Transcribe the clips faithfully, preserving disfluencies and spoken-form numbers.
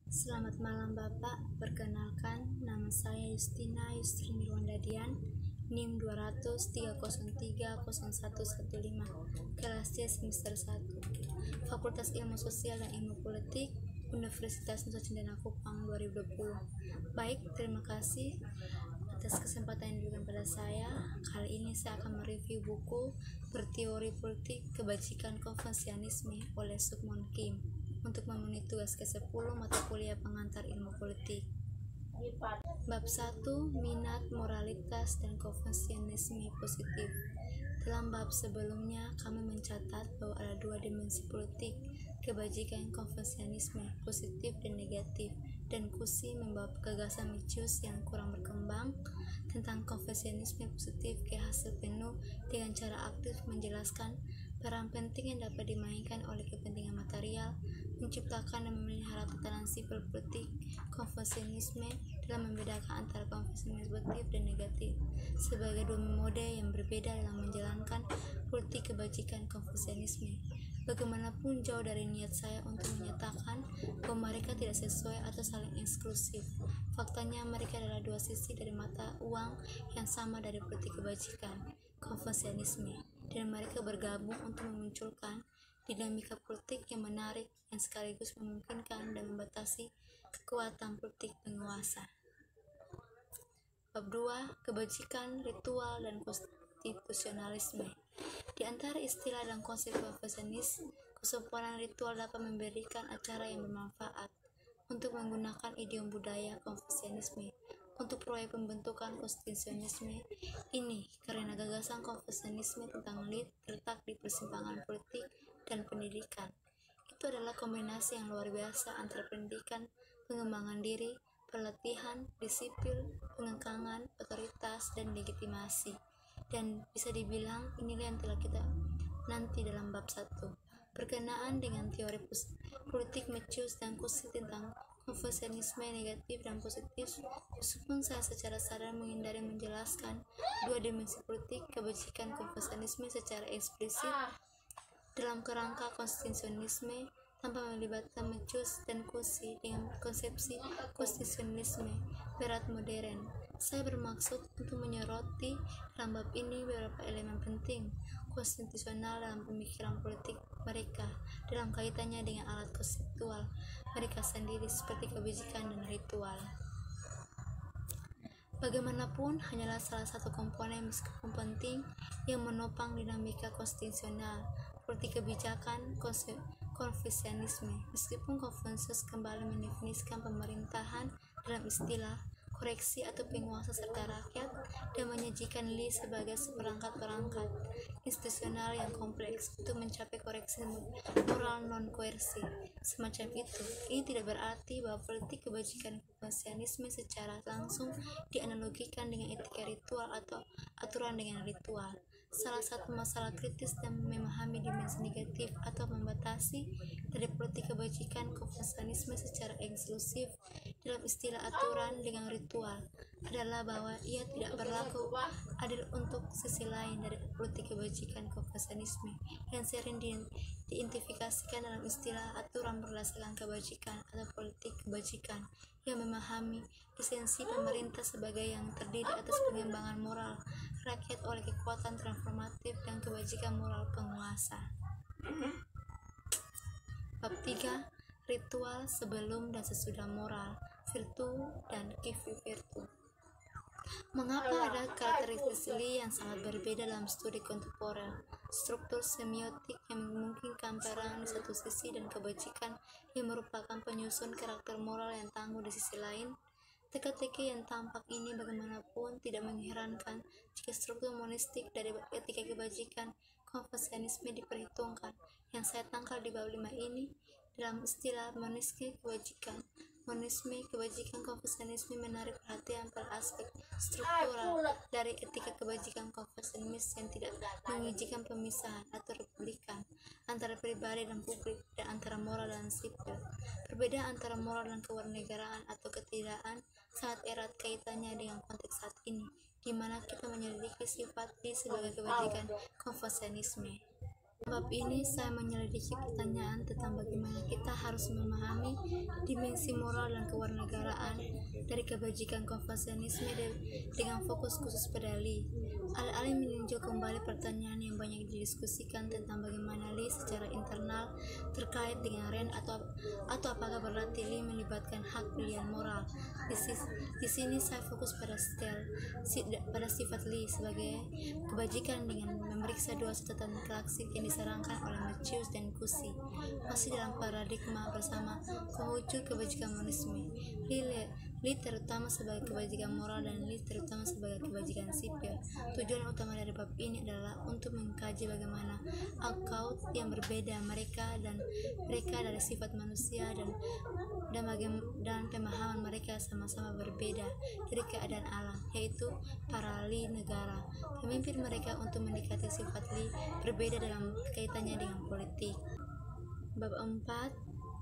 Selamat malam Bapak, perkenalkan nama saya Justina Yustrini Rwandadian, N I M dua nol tiga nol tiga nol satu satu lima, kelas C semester satu, Fakultas Ilmu Sosial dan Ilmu Politik, Universitas Nusa Cendana Kupang dua ribu dua puluh. Baik, terima kasih atas kesempatan yang diberikan pada saya. Kali ini saya akan mereview buku Berteori Politik Kebajikan Konfusianisme oleh Sukmon Kim untuk memenuhi tugas ke sepuluh mata kuliah pengantar ilmu politik. Bab satu, Minat, Moralitas, dan Konfusianisme Positif. Dalam bab sebelumnya, kami mencatat bahwa ada dua dimensi politik, kebajikan Konfusianisme positif dan negatif, dan Kusi membawa gagasan Mencius yang kurang berkembang tentang Konfusianisme positif ke hasil penuh dengan cara aktif menjelaskan peran penting yang dapat dimainkan oleh kepentingan material menciptakan dan memelihara tatanan sipil politik Konfusianisme dalam membedakan antara Konfusianisme positif dan negatif sebagai dua mode yang berbeda dalam menjalankan politik kebajikan Konfusianisme. Bagaimanapun jauh dari niat saya untuk menyatakan bahwa mereka tidak sesuai atau saling eksklusif. Faktanya mereka adalah dua sisi dari mata uang yang sama dari politik kebajikan Konfusianisme, dan mereka bergabung untuk memunculkan dinamika politik yang menarik yang sekaligus memungkinkan dan membatasi kekuatan politik penguasa. Bab dua, Kebajikan, Ritual, dan Konstitusionalisme. Di antara istilah dan konsep Konfusianis, kesempurnaan ritual dapat memberikan acara yang bermanfaat untuk menggunakan idiom budaya Konfusianisme untuk proyek pembentukan konstitusionalisme ini, karena gagasan Konfusianisme tentang lead terletak di persimpangan politik dan pendidikan. Itu adalah kombinasi yang luar biasa antara pendidikan, pengembangan diri, pelatihan, disiplin, pengengkangan, otoritas, dan legitimasi. Dan bisa dibilang inilah yang telah kita nanti dalam bab satu. Berkenaan dengan teori politik Mencius dan Kusi tentang Konfusianisme negatif dan positif, meskipun saya secara sadar menghindari menjelaskan dua dimensi politik kebajikan Konfusianisme secara eksplisit dalam kerangka konstitusionisme tanpa melibatkan Mencius dan Kusi dengan konsepsi konstitusionisme berat modern. Saya bermaksud untuk menyoroti dalam bab ini beberapa elemen penting konstitusional dalam pemikiran politik mereka dalam kaitannya dengan alat konseptual mereka sendiri seperti kebajikan dan ritual. Bagaimanapun, hanyalah salah satu komponen meskipun penting yang menopang dinamika konstitusional politik kebijakan Konfusianisme. Meskipun Konfusius kembali mendefinisikan pemerintahan dalam istilah koreksi atau penguasa serta rakyat dan menyajikan Li sebagai seperangkat perangkat institusional yang kompleks untuk mencapai koreksi moral non-koersi semacam itu. Ini tidak berarti bahwa politik kebajikan Konfusianisme secara langsung dianalogikan dengan etika ritual atau aturan dengan ritual. Salah satu masalah kritis dan memahami dimensi negatif atau membatasi dari politik kebajikan Konfusianisme secara eksklusif dalam istilah aturan dengan ritual adalah bahwa ia tidak berlaku adil untuk sisi lain dari politik kebajikan Konfusianisme yang sering diidentifikasikan dalam istilah aturan berdasarkan kebajikan atau politik kebajikan yang memahami esensi pemerintah sebagai yang terdiri atas pengembangan moral rakyat oleh kekuatan transformatif dan kebajikan moral penguasa. Bab tiga, Ritual sebelum dan sesudah moral, virtu dan civi virtu. Mengapa ada karakteristik Li yang sangat berbeda dalam studi kontemporer? Struktur semiotik yang memungkinkan perang di satu sisi dan kebajikan yang merupakan penyusun karakter moral yang tangguh di sisi lain. Teka-teki yang tampak ini bagaimanapun tidak mengherankan jika struktur monistik dari etika kebajikan Konfusianisme diperhitungkan. Yang saya tangkal di bab lima ini dalam istilah monisme kebajikan. Monisme kebajikan Konfusianisme menarik perhatian pada aspek struktural dari etika kebajikan Konfusianisme yang tidak mengizinkan pemisahan atau republikan antara pribadi dan publik dan antara moral dan sipil. Perbedaan antara moral dan kewarganegaraan atau ketidakan sangat erat kaitannya dengan konteks saat ini, di mana kita menyelidiki sifat Li sebagai kebajikan Konfusianisme. Bab ini saya menyelidiki pertanyaan tentang bagaimana kita harus memahami dimensi moral dan kewarganegaraan dari kebajikan Konfusianisme dengan fokus khusus pada Li. Alih-alih meninjau kembali pertanyaan yang banyak didiskusikan tentang bagaimana Li secara internal terkait dengan Ren atau atau apakah berarti Li melibatkan hak pilihan moral. Di, di sini saya fokus pada stel, pada sifat Li sebagai kebajikan dengan memeriksa dua catatan klasik yang disarankan oleh Mencius dan Kusi, masih dalam paradigma bersama Konghucu kebajikan monisme. Li, Li terutama sebagai kebajikan moral dan Li terutama sebagai kebajikan sipil. Tujuan utama dari bab ini adalah untuk mengkaji bagaimana account yang berbeda mereka dan mereka dari sifat manusia dan dan, dan pemahaman mereka sama-sama berbeda dari keadaan alam, yaitu para Li negara. Pemimpin mereka untuk mendekati sifat Li berbeda dalam kaitannya dengan politik. Bab empat,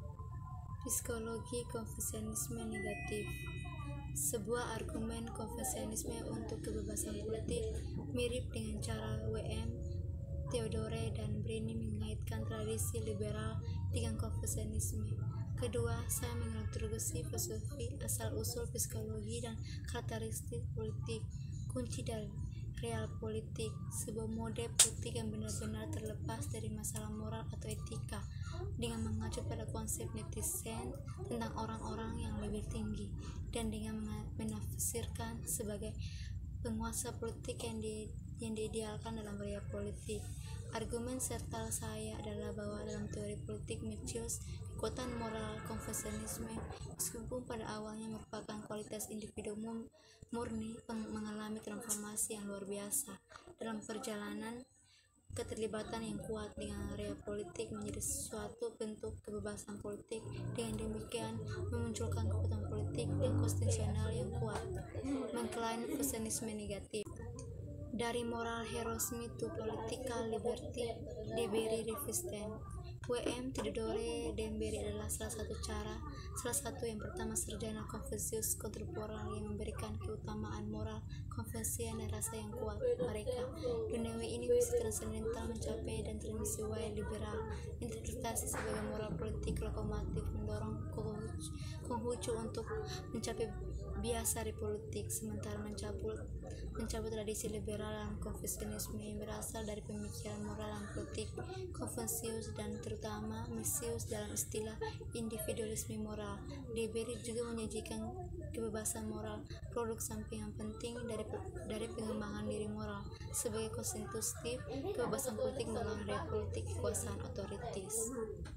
Psikologi Konfusianisme negatif. Sebuah argumen Konfusianisme untuk kebebasan politik mirip dengan cara W M Theodore dan Brini mengaitkan tradisi liberal dengan Konfusianisme. Kedua, saya mengintroduksi filosofi asal-usul psikologi dan karakteristik politik, kunci dari real politik, sebuah mode politik yang benar-benar terlepas dari masalah moral atau etika, dengan mengacu pada konsep netizen tentang orang-orang yang lebih tinggi, dan dengan menafsirkan sebagai penguasa politik yang, di, yang diidealkan dalam real politik. Argumen serta saya adalah bahwa dalam teori politik Mencius, kekuatan moral Konfusianisme, meskipun pada awalnya merupakan kualitas individu murni, mengalami transformasi yang luar biasa dalam perjalanan keterlibatan yang kuat dengan area politik menjadi suatu bentuk kebebasan politik. Dengan demikian memunculkan kekuatan politik dan konstitusional yang kuat, mengklaim Konfusianisme negatif. Dari moral heroisme to political liberty, Deberi resisten. W M Theodore Deberi adalah salah satu cara, salah satu yang pertama sarjana Konfusius kontemporer yang memberikan keutamaan moral Konfusian dan rasa yang kuat mereka. Duniawi ini misi transendental mencapai dan transmisi waya liberal, interpretasi sebagai moral politik lokomotif mendorong Konghucu untuk mencapai biasa di politik, sementara mencabut mencabut tradisi liberal dan Konfusianisme yang berasal dari pemikiran moral dan politik Konfusius dan terutama Mencius dalam istilah individualisme moral. Deberi juga menyajikan kebebasan moral, produk samping yang penting dari dari pengembangan diri moral sebagai konstitutif kebebasan politik melawan real politik kekuasaan otoritis.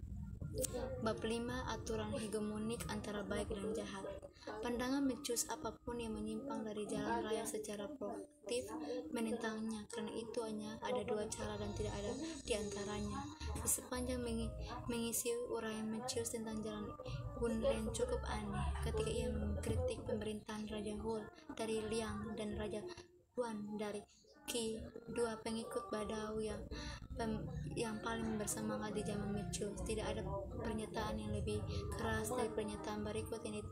Bab lima, aturan hegemonik antara baik dan jahat. Pandangan Mencius apapun yang menyimpang dari jalan raya secara proaktif menentangnya, karena itu hanya ada dua cara dan tidak ada di antaranya. Di sepanjang mengisi uraian Mencius tentang jalan Wunren cukup aneh ketika ia mengkritik pemerintahan Raja Hul dari Liang dan Raja Huan dari Qi, dua pengikut Badau yang pem, yang paling bersemangat di zaman Mencius. Tidak ada pernyataan yang lebih keras dari pernyataan berikut yang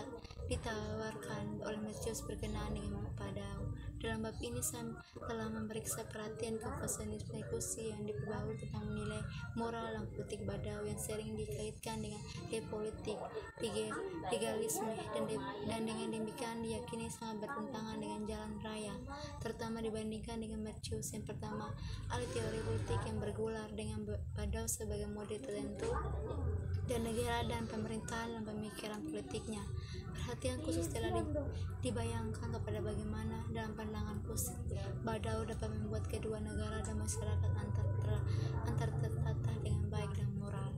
ditawarkan oleh Mencius berkenaan dengan Badau. Dalam bab ini saya telah memeriksa perhatian Konfusianisme Kusi yang diperbaharui tentang nilai moral dan politik Badau yang sering dikaitkan dengan repolitik, legalisme, dan, de, dan dengan demikian diyakini sangat bertentangan dengan jalan raya, terutama dibandingkan dengan Mencius. Yang pertama, alih teori politik yang bergular dengan Badau sebagai model tertentu dan negara dan pemerintahan dan pemikiran politiknya. Perhatian khusus telah dibayangkan kepada bagaimana dalam pandangan Kusi Badau dapat membuat kedua negara dan masyarakat antar antar tertata dengan baik dan moral.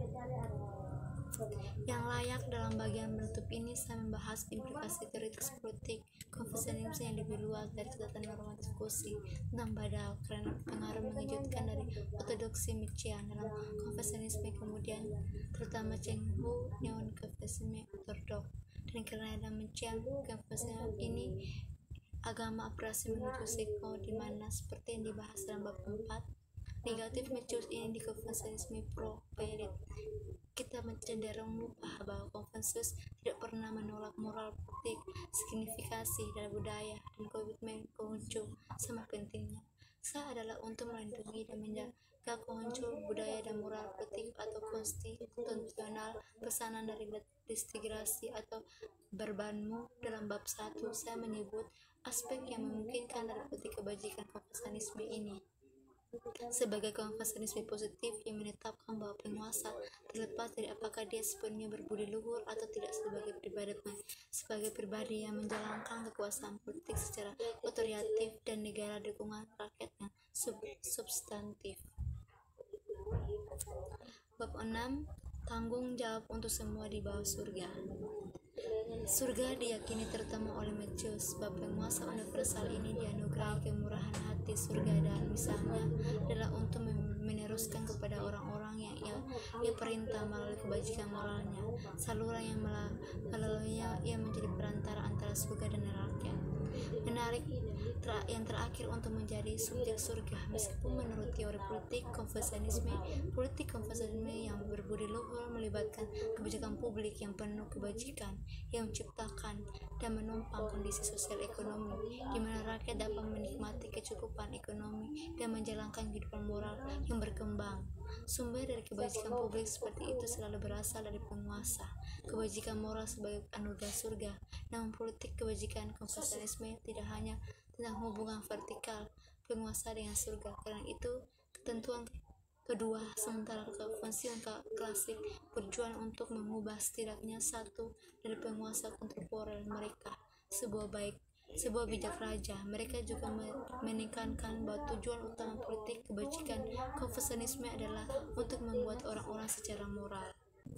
Yang layak dalam bagian menutup ini saya membahas implikasi teoritis politik Konfusianisme yang lebih luas dari catatan normatif Kusi tentang Badau, karena pengaruh mengejutkan dari ortodoksi Mencian dalam Konfusianisme, kemudian terutama Cheng Hu Neon Konfusianisme ortodok, dan karena dalam Mencian Konfusianisme ini agama operasi menuju Seko, di mana seperti yang dibahas dalam bab empat negatif Mencius ini di Konfusianisme pro-Perit. Kita cenderung lupa bahwa Konfusius tidak pernah menolak moral politik, signifikasi dan budaya, dan komitmen Konghucu sama pentingnya. Sa adalah untuk melindungi dan menjaga konco budaya dan moral politik atau konstitusional. Pesanan dari disintegrasi atau berbanmu dalam bab satu, saya menyebut aspek yang memungkinkan dari politik kebajikan konfusianisme ini sebagai konfusianisme positif yang menetapkan bahwa penguasa, terlepas dari apakah dia sepenuhnya berbudi luhur atau tidak, sebagai pribadi sebagai pribadi yang menjalankan kekuasaan politik secara otoritatif dan negara dukungan rakyat yang sub substantif. Bab enam. Tanggung jawab untuk semua di bawah surga. Surga diyakini terutama oleh Metius, sebab penguasa universal ini dianugerahi kemurahan hati surga, dan misalnya adalah untuk meneruskan kepada orang-orang yang ia, ia perintah melalui kebajikan moralnya, saluran yang melaluinya ia menjadi perantara antara surga dan neraka. Menarik ter yang terakhir untuk menjadi subjek surga, meskipun menurut teori politik konfusianisme, politik konfusianisme yang berbudi luhur melibatkan kebijakan publik yang penuh kebajikan, yang menciptakan dan menumpang kondisi sosial ekonomi di mana rakyat dapat menikmati kecukupan ekonomi dan menjalankan kehidupan moral yang berkembang. Sumber dari kebajikan publik seperti itu selalu berasal dari penguasa. Kebajikan moral sebagai anugerah surga, namun politik kebajikan konfusianisme tidak hanya tentang hubungan vertikal penguasa dengan surga. Karena itu, ketentuan kedua sementara konfusian klasik berjuang untuk mengubah setidaknya satu dari penguasa kontemporer mereka, sebuah baik sebuah bijak raja. Mereka juga menekankan bahwa tujuan utama politik kebajikan konfusianisme adalah untuk membuat orang-orang secara moral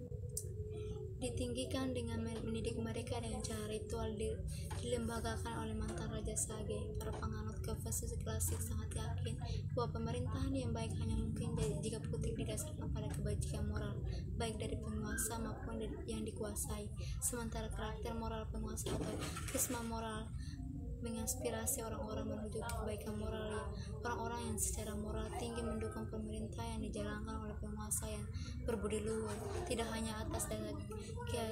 ditinggikan dengan mendidik mereka dengan cara ritual dilembagakan oleh mantan Raja Sage. Para penganut Konfusius klasik sangat yakin bahwa pemerintahan yang baik hanya mungkin jika politik didasarkan pada kebajikan moral, baik dari penguasa maupun yang dikuasai. Sementara karakter moral penguasa atau prisma moral menginspirasi orang-orang menuju kebaikan moral, ya. Orang-orang yang secara moral tinggi mendukung pemerintah yang dijalankan oleh penguasa yang berbudi luhur, tidak hanya atas dasar ke,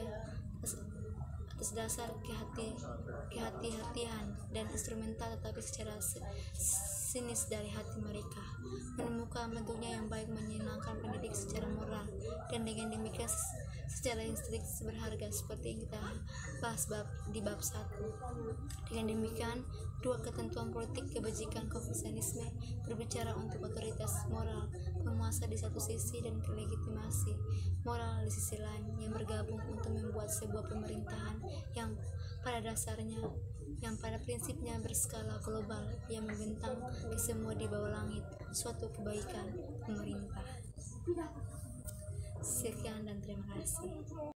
atas dasar kehati, kehati-hatian dan instrumental, tetapi secara sinis dari hati mereka. Menemukan bentuknya yang baik menyenangkan pendidik secara moral, dan dengan demikian secara instinktif berharga, seperti yang kita bahas bab, di bab satu. Dengan demikian, dua ketentuan politik kebajikan konfusianisme berbicara untuk otoritas moral penguasa di satu sisi dan legitimasi moral di sisi lain, yang bergabung untuk membuat sebuah pemerintahan yang pada dasarnya yang pada prinsipnya berskala global, yang membentang ke semua di bawah langit, suatu kebaikan pemerintah. Sekian dan terima kasih.